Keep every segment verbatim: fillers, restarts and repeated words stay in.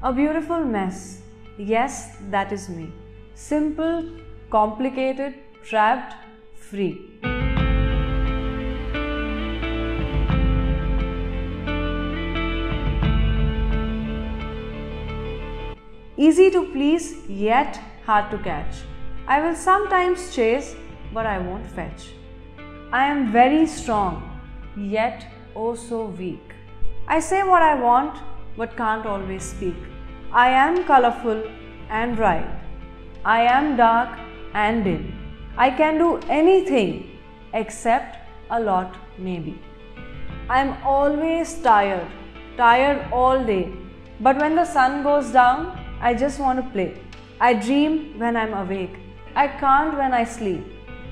A beautiful mess. Yes, that is me. Simple, complicated, trapped, free. Easy to please, yet hard to catch. I will sometimes chase, but I won't fetch. I am very strong, yet oh so weak. I say what I want, but can't always speak. I am colorful and bright. I am dark and dim. I can do anything except a lot maybe. I am always tired, tired all day. But when the sun goes down, I just want to play. I dream when I'm awake. I can't when I sleep.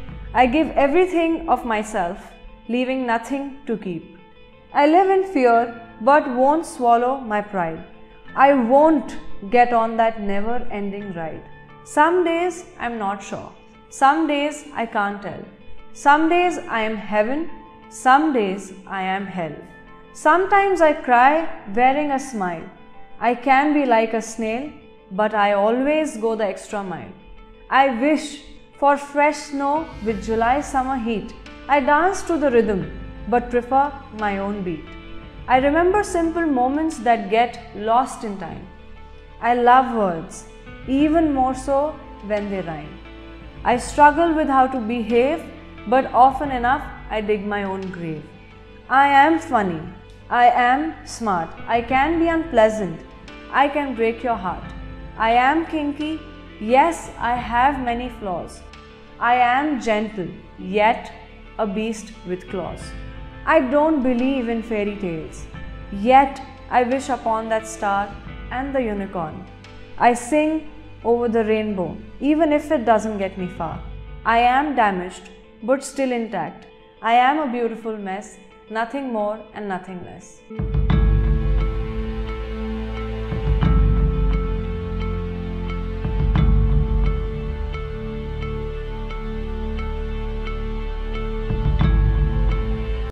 I give everything of myself, leaving nothing to keep. I live in fear but won't swallow my pride. I won't get on that never-ending ride. Some days I'm not sure. Some days I can't tell. Some days I am heaven. Some days I am hell. Sometimes I cry wearing a smile. I can be like a snail, but I always go the extra mile. I wish for fresh snow with July summer heat. I dance to the rhythm, but prefer my own beat. I remember simple moments that get lost in time. I love words, even more so when they rhyme. I struggle with how to behave, but often enough I dig my own grave. I am funny. I am smart. I can be unpleasant. I can break your heart. I am kinky. Yes, I have many flaws. I am gentle, yet a beast with claws. I don't believe in fairy tales, yet I wish upon that star and the unicorn. I sing over the rainbow, even if it doesn't get me far. I am damaged, but still intact. I am a beautiful mess, nothing more and nothing less.